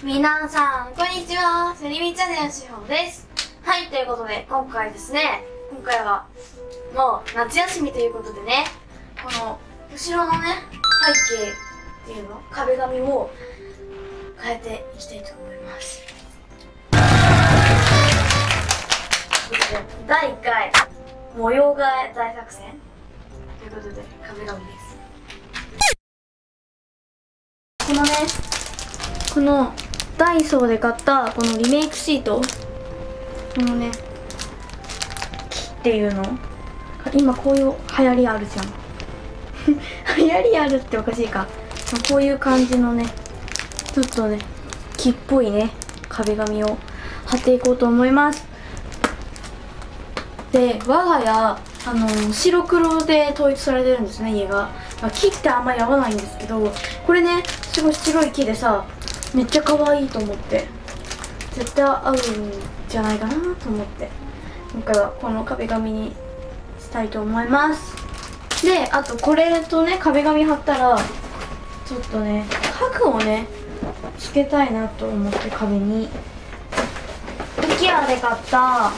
皆さん、こんにちは。セリミチャンネルのしほです。はい、ということで、今回は、もう夏休みということでね、この、後ろのね、背景っていうの、壁紙を変えていきたいと思います。第1回、模様替え大作戦ということで、壁紙です。このダイソーで買ったこのリメイクシート、このね木っていうの、今こういう流行りあるじゃん流行りあるっておかしいか、こういう感じのねちょっとね木っぽいね壁紙を貼っていこうと思います。で、我が家白黒で統一されてるんですね、家が。木ってあんまり合わないんですけど、これねすごい白い木でさ、めっちゃ可愛いと思って、絶対合うんじゃないかなと思って、今回はこの壁紙にしたいと思います。で、あとこれとね壁紙貼ったらちょっとね家具をねつけたいなと思って、壁に IKEA で買った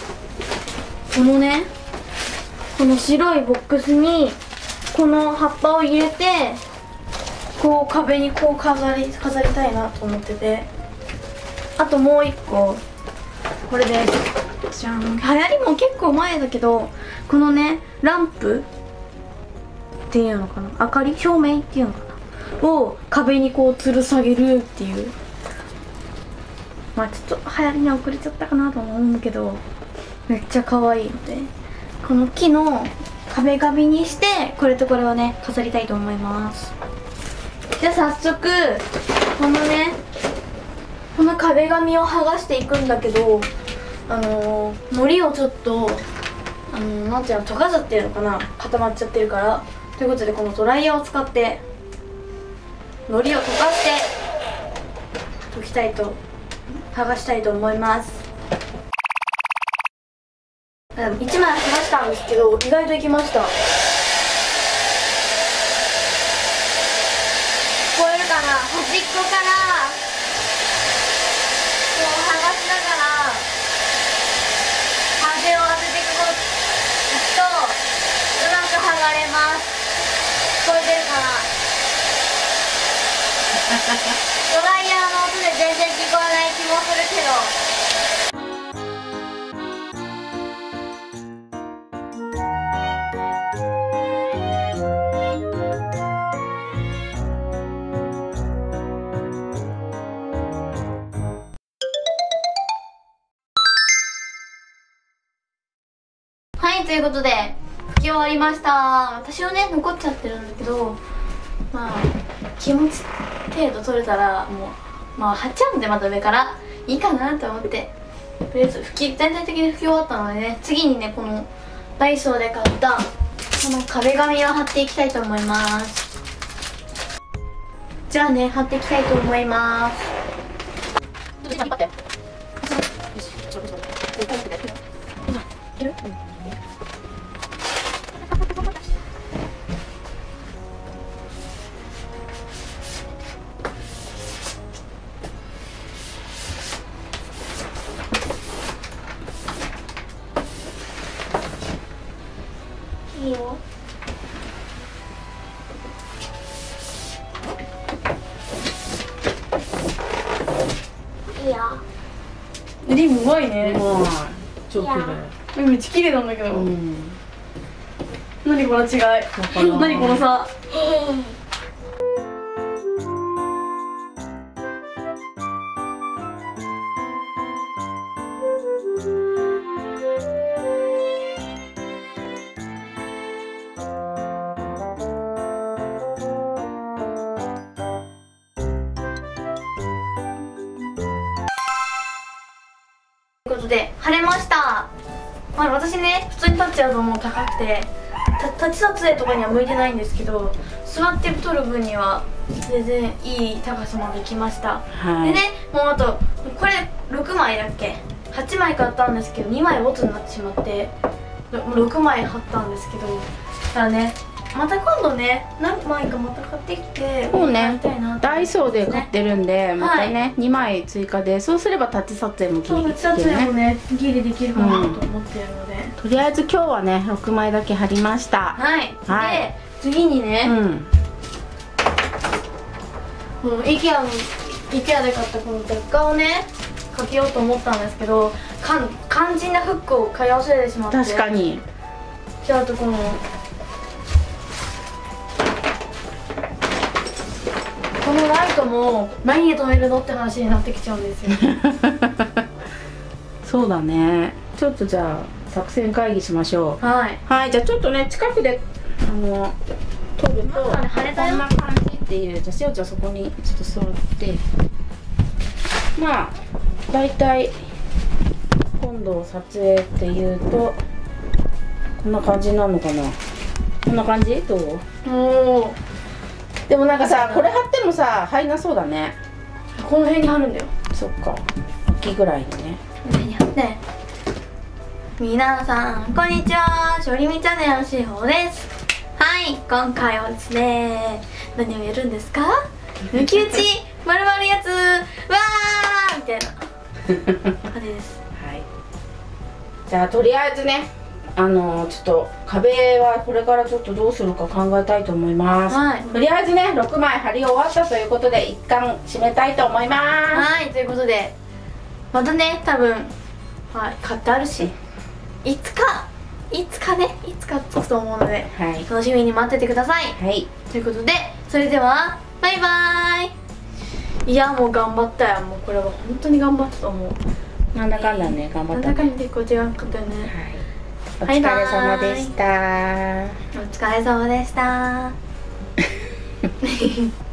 この白いボックスにこの葉っぱを入れて、こう壁にこう飾りたいなと思ってて、あともう一個これです。じゃん。流行りも結構前だけど、このねランプっていうのかな、明かり照明っていうのかなを壁にこう吊る下げるっていう、まあちょっと流行りには遅れちゃったかなと思うんだけど、めっちゃ可愛いので、この木の壁紙にしてこれとこれをね飾りたいと思います。じゃあ早速この壁紙を剥がしていくんだけど、糊をちょっとなんていうの、溶かすっていうのかな、固まっちゃってるから。ということでこのドライヤーを使って糊を溶かして剥がしたいと思います。1枚剥がしたんですけど、意外といきました。聞こえるかな、端っこからこう剥がしながら風を当てていくとうまく剥がれます。聞こえてるかなドライヤーの音で全然聞こえない気もするけど、はい、ということで拭き終わりました。私はね残っちゃってるんだけど、まあ気持ち程度取れたらもう貼っちゃうんで、また上からいいかなと思って、とりあえず全体的に拭き終わったのでね、次にねこのダイソーで買ったこの壁紙を貼っていきたいと思います。じゃあね貼っていきたいと思います。引っ張って。いける？いいよ。いいよ。リンうまいね。 うまい。超綺麗。 めっちゃ綺麗なんだけど。何この違い。何この差。ということで晴れました。私ね普通に立っちゃうともう高くて立ち撮影とかには向いてないんですけど、座って撮る分には全然いい高さまで来ました、はい、でね、もうあとこれ6枚だっけ、8枚買ったんですけど2枚ボツになってしまって、もう6枚貼ったんですけど、ただねまた今度ね何枚かまた買ってきてそうねやりたいなとダイソーで買ってるんで、またね、 は 2枚追加で、そうすればタッチ撮影もそうできる撮影もね。 ねギリできるかなと思ってるので、 とりあえず今日はね6枚だけ貼りました。 はい、 はいで次にね、 うん。 この IKEA で買ったこの雑貨をねかけようと思ったんですけど、肝心なフックを買い忘れてしまって、 確かに。 じゃああとこのライトも何で止めるのって話になってきちゃうんですよそうだね。ちょっとじゃあ作戦会議しましょう。 はいはい、じゃあちょっとね近くで撮るとまだね晴れたよこんな感じっていう。じゃあしおちゃんそこにちょっと座って、まあだいたい今度撮影っていうとこんな感じなのかな。こんな感じどう？ おお、 でもなんかさ、これ貼ってもさ入んなそうだね。 この辺に貼るんだよ。 そっか、秋ぐらいにね。 この辺に貼って。皆さんこんにちは、しょりみチャンネルのしほです。はい、今回はですね、何をやるんですか？抜き打ち丸々やつわーみたいな感じです。 はい。じゃあとりあえずね、ちょっと壁はこれからちょっとどうするか考えたいと思います。 はい。 とりあえずね6枚貼り終わったということで一旦締めたいと思います。 はい、ということでまたね多分はい買ってあるし、いつかつくと思うので、 はい。 楽しみに待っててください。 はい。 ということでそれではバイバーイ。いやもう頑張ったよ。もうこれは本当に頑張ったと思う。 なんだかんだね頑張ったね。 なんだかんだ結構違かったよね。 はい。お疲れ様でした。 お疲れ様でした。